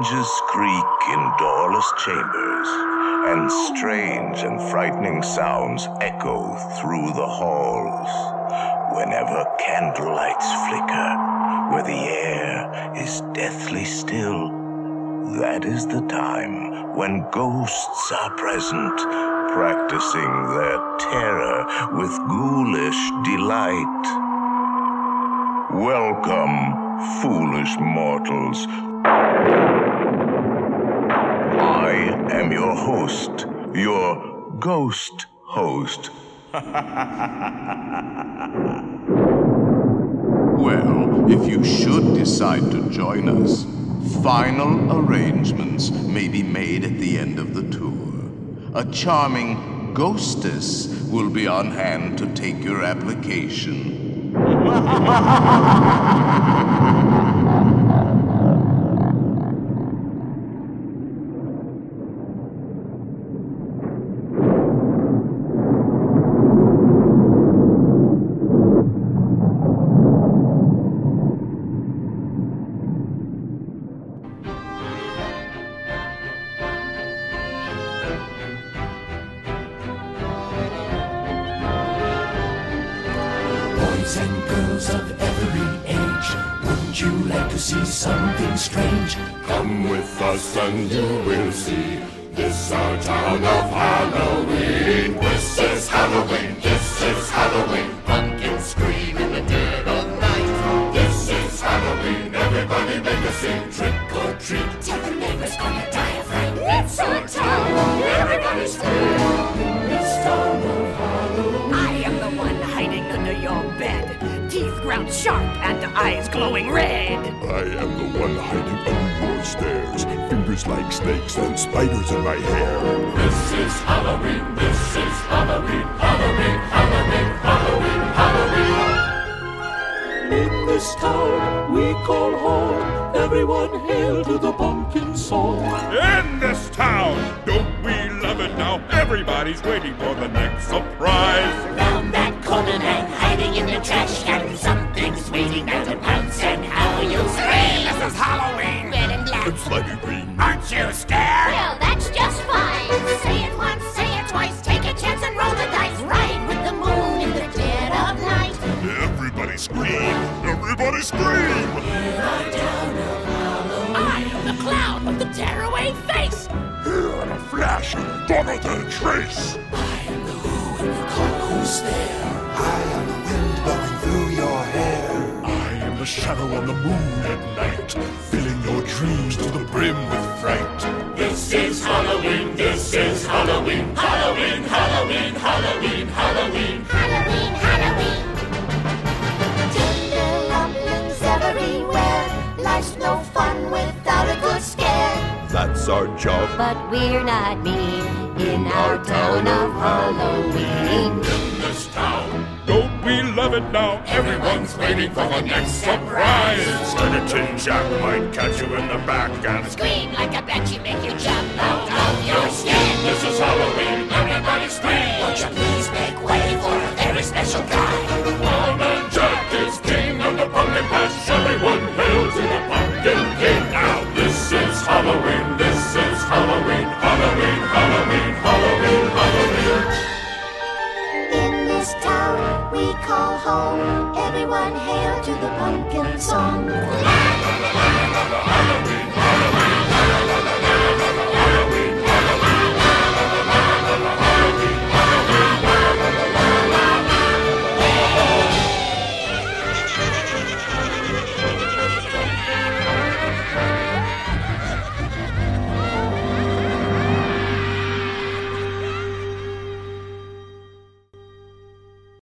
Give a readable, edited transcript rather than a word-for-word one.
hinges creak in doorless chambers, and strange and frightening sounds echo through the halls. Whenever candlelights flicker, where the air is deathly still, that is the time when ghosts are present, practicing their terror with ghoulish delight. Welcome, foolish mortals. I am your host, your ghost host. Well, if you should decide to join us, final arrangements may be made at the end of the tour. A charming ghostess will be on hand to take your application. Boys and girls of every age, wouldn't you like to see something strange? Come with us and you will see. This our town of Halloween. This is Halloween. This is Halloween. Pumpkins scream in the dead of night. This is Halloween. Everybody make a scene. Trick or treat. Tell the neighbors gonna die of fright. It's our town. Everybody scream. This town of Halloween. I am the one hiding under your bed. Teeth ground sharp and eyes glowing red. I am the one hiding under your stairs. Fingers like snakes and spiders in my hair. This is Halloween. This is Halloween. Halloween. Halloween. Halloween. Halloween. In this town we call home. Everyone hail to the pumpkin song. In this town, don't we love it now? Everybody's waiting for the next surprise. Round that corner man hiding in the trash can. Something's waiting there to pounce, and how you'll scream. This is Halloween. Red and black. It's slimy green. Aren't you scared? Well, that's just fine. Say it once, say it twice. Take a chance and roll the dice. Ride with the moon in the dead of night. Everybody scream. Everybody scream. In our town of Halloween. I am the clown with the tearaway face. Here in a flash, gone without a trace. I am the who and you call who's there. I am the wind blowing through your hair. I am the shadow on the moon at night, filling your dreams to the brim with fright. This is Halloween. This is Halloween. Halloween. Halloween. Halloween. Halloween. Halloween, Halloween. Tender lumpions everywhere. Life's no fun without a good scare. That's our job. But we're not mean in our town of Halloween. In this town, don't we love it now? Everyone's waiting for the next surprise. Skeleton Jack might catch you in the back and Scream like a banshee, make you jump out of your skin. This is Halloween. Everybody scream. Won't you please make way for a very special guy? Old Man Jack is king of the pumpkin patch. Everyone hail to the pumpkin king. Now this is Halloween. This is Halloween. Halloween. Halloween. Halloween. Halloween. In this town we call home. Everyone hail to the pumpkin song.